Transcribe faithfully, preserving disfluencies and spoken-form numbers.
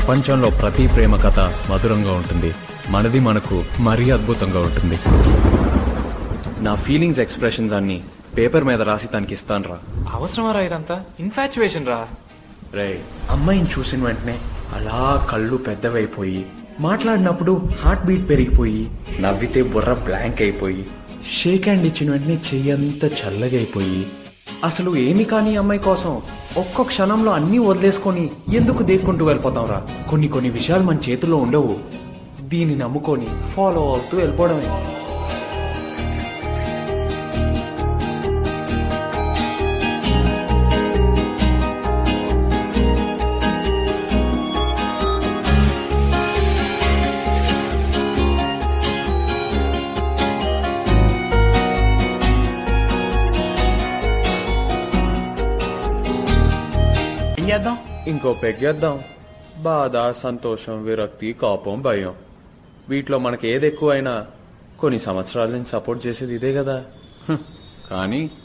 ప్రపంచంలో ప్రతి ప్రేమ కథ మధురంగా ఉంటుంది, మనది మనకు మరీ అద్భుతంగా ఉంటుంది. నా ఫీలింగ్స్ ఎక్స్ప్రెషన్స్ అన్ని పేపర్ మీద రాసి తనకి ఇస్తాను రా. అవసరమా రా ఇదంతా? ఇన్ఫాచ్యుయేషన్ రా. రే, అమ్మాయిని చూసిన వెంటనే అలా కళ్ళు పెద్దవైపోయి, మాట్లాడినప్పుడు హార్ట్ బీట్ పెరిగిపోయి, నవ్వితే బుర్ర బ్లాంక్ అయిపోయి, షేక్ హ్యాండ్ ఇచ్చిన వెంటనే చెయ్యంతా చల్లగైపోయి, అసలు ఏమి కాని అమ్మాయి కోసం ఒక్క క్షణంలో అన్నీ వదిలేసుకొని ఎందుకు దేక్కుంటూ వెళ్ళిపోతాం రా. కొన్ని కొన్ని విషయాలు మన చేతుల్లో ఉండవు, దీన్ని నమ్ముకొని ఫాలో అవుతూ వెళ్ళిపోవడమే. చేద్దాం, ఇంకో పెగ్గేద్దాం. బాధ, సంతోషం, విరక్తి, కోపం, భయం, వీటిలో మనకి ఏది ఎక్కువైనా కొన్ని సంవత్సరాల నుంచి సపోర్ట్ చేసేది ఇదే కదా. కానీ